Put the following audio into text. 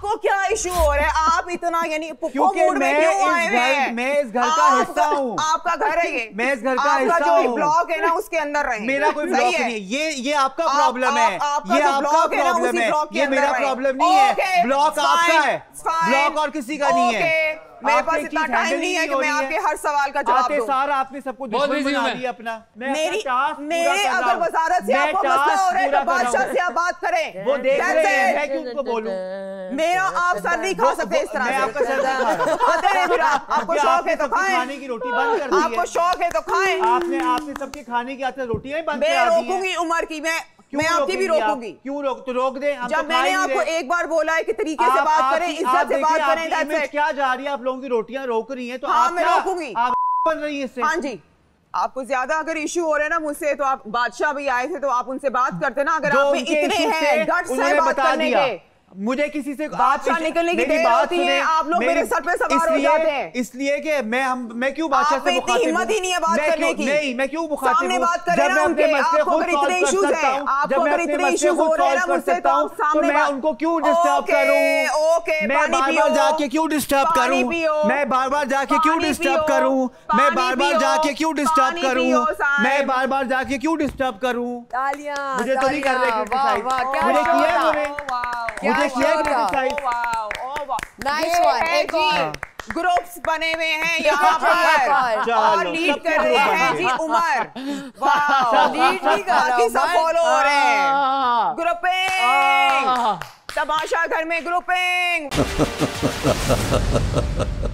आपको क्या इशू हो रहा है? आप इतना यानी क्योंकि मैं इस घर का हिस्सा हूँ। आपका घर है ये, मैं इस घर का हिस्सा हूँ। ब्लॉक है ना उसके अंदर रहे। मेरा कोई ब्लॉक नहीं है, ये आपका प्रॉब्लम है, ये आपका प्रॉब्लम है, ये मेरा प्रॉब्लम नहीं है। ब्लॉक आपका है, ब्लॉक और किसी का नहीं है। मेरे पास इतना टाइम नहीं है कि मैं आपके हर सवाल का जवाब दूं। सारा आपने सबको दुश्मन बना लिया अपना। मेरे अगर वजारत से आपको मसला हो रहा है तो बादशाह से आप बात करें। वो देख रहे हैं, मैं क्यों उनको बोलूं? मेरा आप सर नहीं खा सकते इस तरह से। आपका सर नहीं खा रहा। खाते हैं फिर आपको शौक है तो खाएं। खाने की रोटी बंद कर दी है। आपको शौक है तो खाएं। आपने सबके खाने की आदत रोटियां ही बंद करा दी हैं। मैं रोकूंगी उमर की, मैं आपकी भी रोकूंगी। क्यों रोक दे? जब मैंने आपको एक बार बोला है कि तरीके से बात करें, इज्जत से बात करें, इमेज क्या जा रही है? आप लोगों की रोटियां रोक रही हैं तो हाँ, मैं रोकूंगी। आप बन रही है इससे। हाँ जी, आपको ज्यादा अगर इशू हो रहे हैं ना मुझसे, तो आप बादशाह भी आए थे तो आप उनसे बात करते ना। अगर आप में इतने हैं गट्स है बात करने के, मुझे किसी से बादशाह निकलने की देर होती है, आप लोग मेरे सर पे सवार हो जाते हैं। इसलिए कि मैं क्यों बादशाह से मुखातिब हूं? हिम्मत ही नहीं है बात करने की। नहीं, मैं क्यों मुखातिब हूं? सामने बात करें ना उनके, आपको अगर इतने इश्यूज हैं, आपको अगर इतने इश्यूज हो रहे हैं ना मुझसे, तो आप सामने मैं उनको क्यों डिस्टर्ब करूं? ओके, मैं बार-बार जाके क्यों डिस्टर्ब करूं? मैं बार-बार जाके क्यों डिस्टर्ब करूं? मैं बार-बार जाके क्यों डिस्टर्ब करूं? मैं बार-बार जाके क्यों डिस्टर्ब करूं? मुझे तो नहीं कर रहे क्रिटिसाइज, मुझे किया क्रिटिसाइज। Nice one. एक और ग्रुप्स बने हुए हैं यहाँ पर और लीड कर रहे हैं जी उमर। वाह, लीड नहीं कर रहा, सब फॉलो हो रहे हैं। ग्रुपिंग, तमाशा घर में ग्रुपिंग।